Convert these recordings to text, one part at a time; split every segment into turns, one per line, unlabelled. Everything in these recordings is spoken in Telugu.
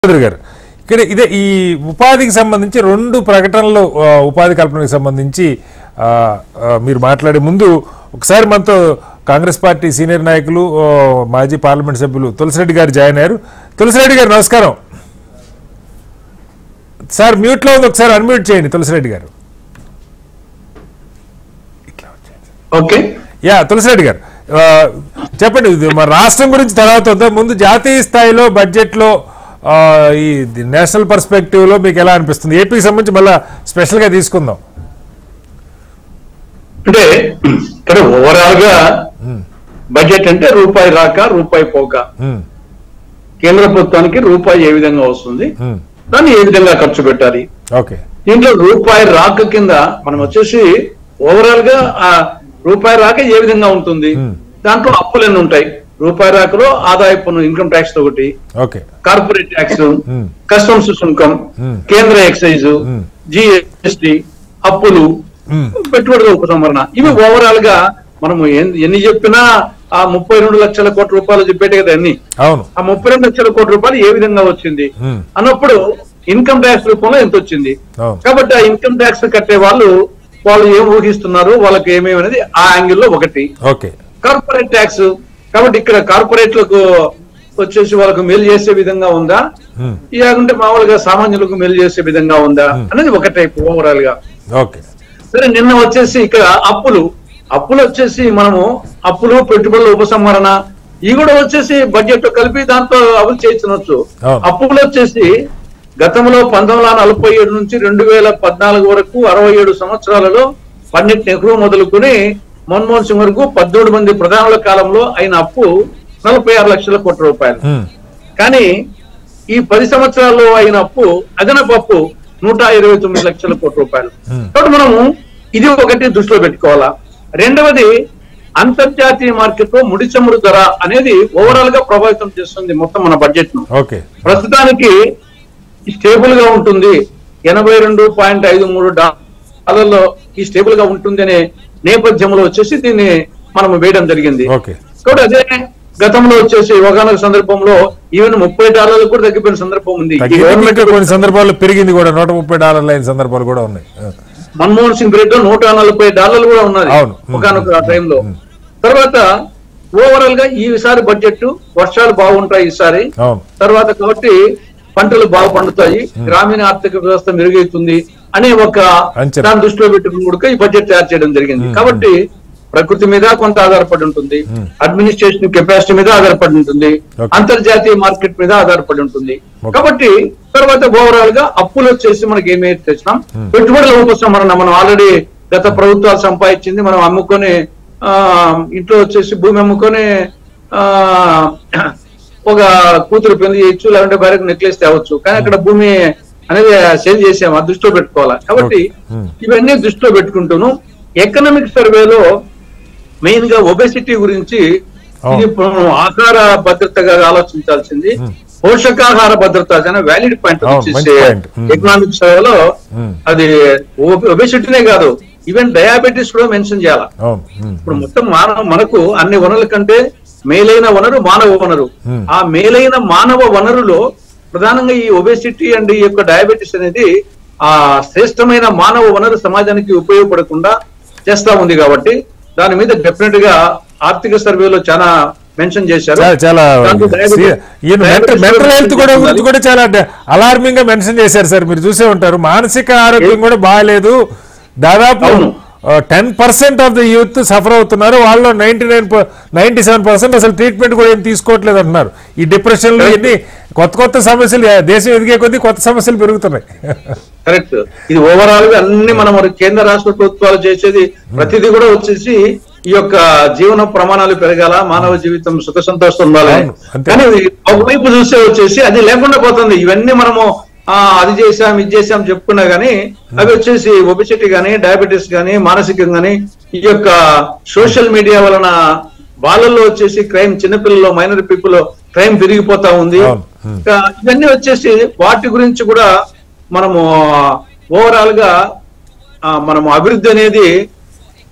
గారు ఇక్కడ ఇదే ఈ ఉపాధికి సంబంధించి రెండు ప్రకటనలు ఉపాధి కల్పనకు సంబంధించి మీరు మాట్లాడే ముందు ఒకసారి మనతో కాంగ్రెస్ పార్టీ సీనియర్ నాయకులు మాజీ పార్లమెంట్ సభ్యులు తులసిరెడ్డి గారు జాయిన్ అయ్యారు. తులసిరెడ్డి గారు నమస్కారం సార్. మ్యూట్ లో ఉంది, ఒకసారి అన్మ్యూట్ చేయండి తులసిరెడ్డి గారు.
ఓకే
యా తులసిరెడ్డి గారు చెప్పండి. మన రాష్ట్రం గురించి తర్వాత ముందు జాతీయ స్థాయిలో బడ్జెట్ లో ఈ నేషనల్ పర్స్పెక్టివ్ లో మీకు ఎలా అనిపిస్తుంది? ఏపీకి సంబంధించి మళ్ళా స్పెషల్ గా తీసుకుందాం.
అంటే ఇక్కడ ఓవరాల్ గా బడ్జెట్ అంటే రూపాయి రాక రూపాయి పోక, కేంద్ర ప్రభుత్వానికి రూపాయి ఏ విధంగా వస్తుంది, దాన్ని ఏ విధంగా ఖర్చు పెట్టాలి. దీంట్లో రూపాయి రాక కింద మనం వచ్చేసి ఓవరాల్ గా ఆ రూపాయి రాక ఏ విధంగా ఉంటుంది, దాంట్లో అప్పులు ఎన్ని ఉంటాయి. రూపాయి రాకలో ఆదాయ పన్ను ఇన్కమ్ ట్యాక్స్ ఒకటి, కార్పొరేట్ ట్యాక్స్, కస్టమ్స్ సుంకం, కేంద్ర ఎక్సైజ్, జిఎస్టి, అప్పులు, పెట్టుబడుల ఉపసంహరణ, ఇవి ఓవరాల్ గా మనము ఎన్ని చెప్పినా ఆ 32 లక్షల కోట్ల రూపాయలు చెప్పేటే కదా అన్ని. ఆ 32 లక్షల కోట్ల రూపాయలు ఏ విధంగా వచ్చింది అన్నప్పుడు ఇన్కమ్ ట్యాక్స్ రూపంలో ఎంత వచ్చింది. కాబట్టి ఆ ఇన్కమ్ ట్యాక్స్ కట్టే వాళ్ళు ఏం ఊహిస్తున్నారు, వాళ్ళకి ఏమేమి అనేది ఆ యాంగిల్లో ఒకటి. కార్పొరేట్ ట్యాక్స్ కాబట్టి ఇక్కడ కార్పొరేట్లకు వచ్చేసి వాళ్ళకు మేలు చేసే విధంగా ఉందా, లేకుంటే మామూలుగా సామాన్యులకు మేలు చేసే విధంగా ఉందా అనేది ఒక టైప్ ఓవరాల్ గా. సరే, నిన్న వచ్చేసి ఇక్కడ అప్పులు వచ్చేసి మనము అప్పులు, పెట్టుబడుల ఉపసంహరణ ఇవి కూడా వచ్చేసి బడ్జెట్ కలిపి దాంతో అమలు చేయించవచ్చు. అప్పులు వచ్చేసి గతంలో 1947 నుంచి 2014 వరకు 67 సంవత్సరాలలో పండిట్ నెహ్రూ మొదలుకొని మన్మోహన్ సింగ్ వరకు 13 మంది ప్రధానుల కాలంలో అయిన అప్పు 46 లక్షల కోట్ల రూపాయలు. కానీ ఈ 10 సంవత్సరాల్లో అయిన అప్పు, అదనపు అప్పు 129 లక్షల కోట్ల రూపాయలు. కాబట్టి మనము ఇది ఒకటి దృష్టిలో పెట్టుకోవాలా. రెండవది, అంతర్జాతీయ మార్కెట్ లో ముడి చమురు ధర అనేది ఓవరాల్ గా ప్రభావితం చేస్తుంది మొత్తం మన బడ్జెట్ ను. ప్రస్తుతానికి స్టేబుల్ గా ఉంటుంది, 82.53 డాలర్లో ఈ స్టేబుల్ గా ఉంటుంది అనే నేపథ్యంలో వచ్చేసి దీన్ని మనం వేయడం జరిగింది. కాబట్టి అదే గతంలో వచ్చేసి ఒకనొక సందర్భంలో ఈవెన్ $30 కూడా తగ్గిపోయిన సందర్భం ఉంది.
కొన్ని సందర్భాల్లో పెరిగింది కూడా, $130 అయిన సందర్భాలు కూడా ఉన్నాయి.
మన్మోహన్ సింగ్ పీరియడ్ లో $140 కూడా ఉన్నది ఒకనొక టైంలో. తర్వాత ఓవరాల్ గా ఈసారి బడ్జెట్ వర్షాలు బాగుంటాయి ఈసారి, తర్వాత కాబట్టి పంటలు బాగా పండుతాయి, గ్రామీణ ఆర్థిక వ్యవస్థ మెరుగవుతుంది అనే ఒక దాని దృష్టిలో పెట్టుకుని కూడా ఈ బడ్జెట్ తయారు చేయడం జరిగింది. కాబట్టి ప్రకృతి మీద కొంత ఆధారపడి ఉంటుంది, అడ్మినిస్ట్రేషన్ కెపాసిటీ మీద ఆధారపడి ఉంటుంది, అంతర్జాతీయ మార్కెట్ మీద ఆధారపడి ఉంటుంది. కాబట్టి తర్వాత ఓవరాల్ గా అప్పులు వచ్చేసి మనకి ఏమైతే తెచ్చినాం, పెట్టుబడుల ఉపసంహరణ మనం ఆల్రెడీ గత ప్రభుత్వాలు సంపాదించింది మనం అమ్ముకొని ఇంట్లో వచ్చేసి భూమి అమ్ముకొని ఒక కూతురు పెళ్లి చేయొచ్చు, లేకుంటే భార్యకు నెక్లెస్ తేవచ్చు. కానీ అక్కడ భూమి అనేది సేల్ చేసాము, అది దృష్టిలో పెట్టుకోవాలి. కాబట్టి ఇవన్నీ దృష్టిలో పెట్టుకుంటూను ఎకనామిక్ సర్వేలో మెయిన్ గా ఒబెసిటీ గురించి ఇది ఆహార భద్రతగా ఆలోచించాల్సింది. పోషకాహార భద్రత అనే వ్యాలిడ్ పాయింట్ వచ్చేసి ఎకనామిక్ సర్వేలో అది ఒబెసిటీనే కాదు, ఈవెన్ డయాబెటీస్ కూడా మెన్షన్ చేయాలి. ఇప్పుడు మొత్తం మనకు అన్ని వనరుల కంటే మేలైన వనరు మానవ వనరు. ఆ మేలైన మానవ వనరులో ప్రధానంగా ఈ ఒబెసిటీ అండ్ ఈ యొక్క డయాబెటీస్ అనేది ఆ శ్రేష్టమైన మానవ వనరు సమాజానికి ఉపయోగపడకుండా చేస్తా ఉంది. కాబట్టి దాని మీద డెఫినెట్ గా ఆర్థిక సర్వేలో చాలా మెన్షన్ చేశారు.
మెంటల్ హెల్త్ కూడా చాలా అలార్మింగ్ గా మెన్షన్ చేశారు సార్. మీరు చూసే ఉంటారు, మానసిక ఆరోగ్యం కూడా బాగాలేదు. దాదాపు 10% ఆఫ్ ద యూత్ సఫర్ అవుతున్నారు. వాళ్ళు 97% అసలు ట్రీట్మెంట్ కూడా ఏం తీసుకోవట్లేదు అంటున్నారు. ఈ డిప్రెషన్ లో ఎన్ని కొత్త సమస్యలు, దేశం ఎదిగే కొద్దీ కొత్త సమస్యలు పెరుగుతున్నాయి.
కరెక్ట్. ఇది ఓవరాల్ గా అన్ని మనం కేంద్ర రాష్ట్ర ప్రభుత్వాలు చేసేది ప్రతిదీ కూడా వచ్చేసి ఈ యొక్క జీవన ప్రమాణాలు పెరగాల, మానవ జీవితం సుఖ సంతోషం ఉండాలి. కానీ ఒకవైపు చూస్తే వచ్చేసి అది లేకుండా పోతుంది. ఇవన్నీ మనము అది చేసాం ఇది చేసాం చెప్పుకున్నా గానీ అవి వచ్చేసి ఒబెసిటీ గానీ, డయాబెటీస్ గానీ, మానసికంగా గానీ, ఈ యొక్క సోషల్ మీడియా వలన వాళ్ళల్లో వచ్చేసి క్రైమ్, చిన్నపిల్లలు, మైనర్ పీపుల్ క్రైమ్ పెరిగిపోతా ఉంది. ఇవన్నీ వచ్చేసి వాటి గురించి కూడా మనము ఓవరాల్ గా మనము అభివృద్ధి అనేది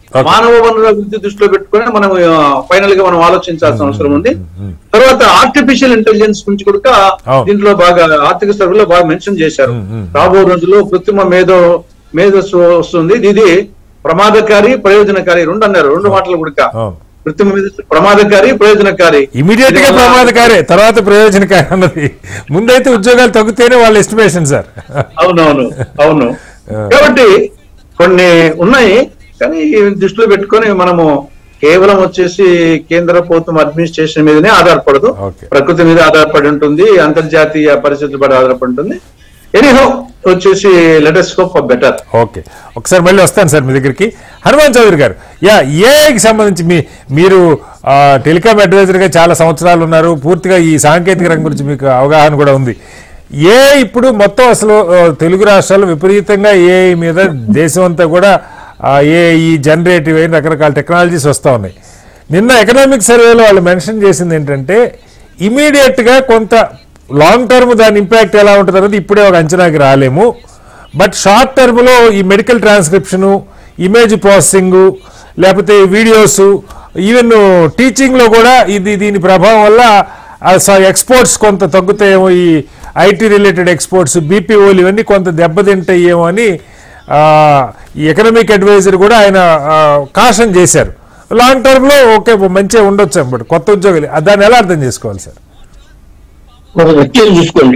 మానవ వనరుల అభివృద్ధి దృష్టిలో పెట్టుకుని మనం ఫైనల్ గా మనం ఆలోచించాల్సిన అవసరం ఉంది. తర్వాత ఆర్టిఫిషియల్ ఇంటెలిజెన్స్ గురించి కూడా దీంట్లో బాగా ఆర్థిక సర్వేలో బాగా మెన్షన్ చేశారు. రాబో రోజుల్లో కృత్రిమ మేధస్సు వస్తుంది, ఇది ప్రమాదకారి ప్రయోజనకారి రెండు అన్నారు, రెండు మాటలు కూడా. కృత్రిమ మేధస్సు ప్రమాదకారి ప్రయోజనకారి,
ఇమీడియట్ గా ప్రమాదకారి తర్వాత ప్రయోజనకారి అన్నది. ముందైతే ఉద్యోగాలు తగ్గుతేనే వాళ్ళ ఎస్టిమేషన్ సార్.
అవును. కాబట్టి కొన్ని ఉన్నాయి, కానీ దృష్టిలో పెట్టుకొని మనము కేవలం వచ్చేసి కేంద్ర ప్రభుత్వం అడ్మినిస్ట్రేషన్ మీదనే ఆధారపడదు, ప్రకృతి మీద ఆధారపడి ఉంటుంది, అంతర్జాతీయ పరిస్థితుల పడి ఆధారపడి ఉంటుంది. ఎనీహౌ వచ్చేసి latest hope for better.
Okay, ఒకసారి మళ్ళీ వస్తాను సార్ మీ దగ్గరికి. హనుమాన్ చౌదరి గారు, ఏఐకి సంబంధించి మీరు టెలికాం అడ్వైజర్గా చాలా సంవత్సరాలు ఉన్నారు, పూర్తిగా ఈ సాంకేతిక రంగం గురించి మీకు అవగాహన కూడా ఉంది. ఇప్పుడు మొత్తం అసలు తెలుగు రాష్ట్రాలు విపరీతంగా ఏఐ మీద దేశం అంతా కూడా ఏఐ జనరేటివ్ అయిన రకరకాల టెక్నాలజీస్ వస్తూ ఉన్నాయి. నిన్న ఎకనామిక్ సర్వేలో వాళ్ళు మెన్షన్ చేసింది ఏంటంటే ఇమీడియట్గా కొంత లాంగ్ టర్మ్ దాని ఇంపాక్ట్ ఎలా ఉంటుంది అనేది ఇప్పుడే ఒక అంచనాకి రాలేము, బట్ షార్ట్ టర్మ్లో ఈ మెడికల్ ట్రాన్స్క్రిప్షను, ఇమేజ్ ప్రాసెసింగు, లేకపోతే వీడియోస్, ఈవెన్ టీచింగ్లో కూడా దీని ప్రభావం వల్ల ఎక్స్పోర్ట్స్ కొంత తగ్గుతాయేమో, ఈ ఐటీ రిలేటెడ్ ఎక్స్పోర్ట్స్, బీపీఓలు ఇవన్నీ కొంత దెబ్బతింటాయేమో అని ఈ ఎకనామిక్ అడ్వైజర్ కూడా ఆయన కాషన్ చేశారు. లాంగ్ టర్మ్లో ఓకే మంచిగా ఉండొచ్చు, బట్ కొత్త ఉద్యోగాలు దాన్ని ఎలా అర్థం చేసుకోవాలి సార్?
ఒక వ్యక్తిని చూసుకోండి,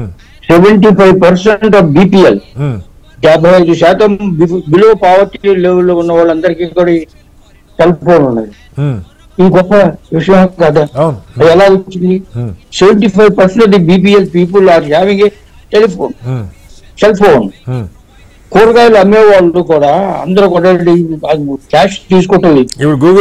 75% ఆఫ్ బీపీఎల్, 55% బిలో పావర్టీ లెవెల్లో ఉన్న వాళ్ళందరికీ కూడా సెల్ ఫోన్ ఉన్నది. ఈ గొప్ప విషయం కదా, ఎలా వచ్చింది? 75% of the BPL people are having a telephone, cell phone. కూరగాయలు అమ్మే వాళ్ళు కూడా అందరూ కూడా క్యాష్ తీసుకోవటం లేదు,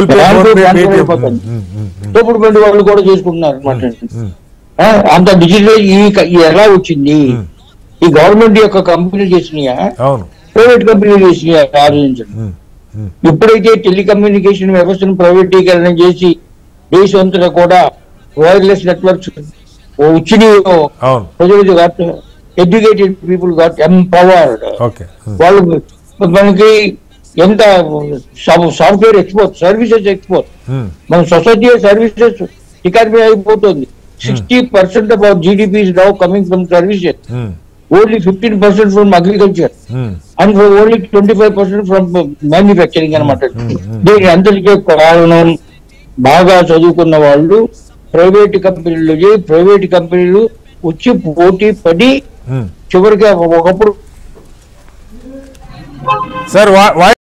తోపుడు బండి వాళ్ళు కూడా చేసుకుంటున్నారు అనమాట. అంత డిజిటల్ ఎలా వచ్చింది? ఈ గవర్నమెంట్ యొక్క కంపెనీ చేసినాయా, ప్రైవేట్ కంపెనీ చేసినాయా ఆలోచించండి. ఎప్పుడైతే టెలికమ్యూనికేషన్ వ్యవస్థను ప్రైవేటీకరణ చేసి దేశంతటా కూడా వైర్లెస్ నెట్వర్క్స్ వచ్చినాయో, ప్రజలు ఎడ్యుకేటెడ్ పీపుల్ గాట్ ఎంపవర్డ్. వాళ్ళు మనకి ఎంత సాఫ్ట్వేర్ ఎక్స్పోర్ట్, సర్వీసెస్ ఎక్స్పోర్ట్, మన సొసైటీ సర్వీసెస్ ఎకానమీ అయిపోతుంది. 60% of our GDP is now coming from services. Only 15% from agriculture, and for only 25% from manufacturing అన్నమాట. దీని అందరికీ కారణం బాగా చదువుకున్న వాళ్ళు ప్రైవేట్ కంపెనీలు వచ్చి పోటీ పడి చివరికి ఒకప్పుడు
సార్